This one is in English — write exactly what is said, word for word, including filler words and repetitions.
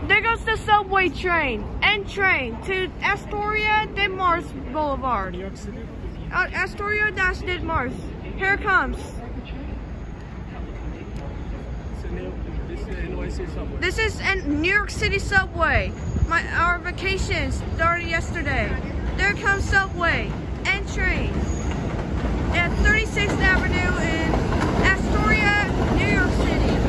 There goes the subway train and train to Astoria, Denmark Boulevard. New York City? Uh, Astoria dash Denmark. Here it comes. This is the N Y C subway. This is in New York City subway. My our vacation started yesterday. There comes subway and train at thirty-sixth Avenue in Astoria, New York City.